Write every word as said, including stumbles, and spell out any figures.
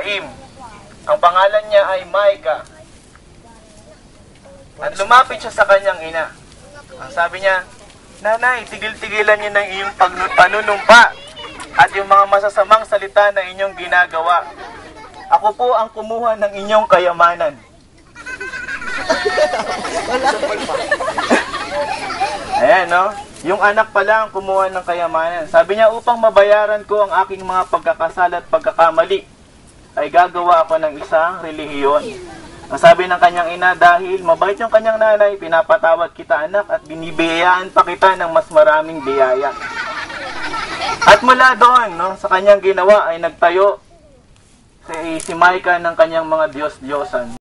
Im. Ang pangalan niya ay Micah. At lumapit siya sa kanyang ina. Ang sabi niya, "Nanay, tigil-tigilan niyo ng iyong panunumpa at yung mga masasamang salita na inyong ginagawa. Ako po ang kumuha ng inyong kayamanan." Ayan, no? Yung anak pala ang kumuha ng kayamanan. Sabi niya, upang mabayaran ko ang aking mga pagkakasala at pagkakamali, ay gagawa ako ng isang relihiyon. Ang sabi ng kanyang ina, dahil mabait yung kanyang nanay, pinapatawad kita anak at binibiyayaan pa kita ng mas maraming biyaya. At mula doon, no, sa kanyang ginawa ay nagtayo si, si Micah ng kanyang mga Diyos-Diyosan.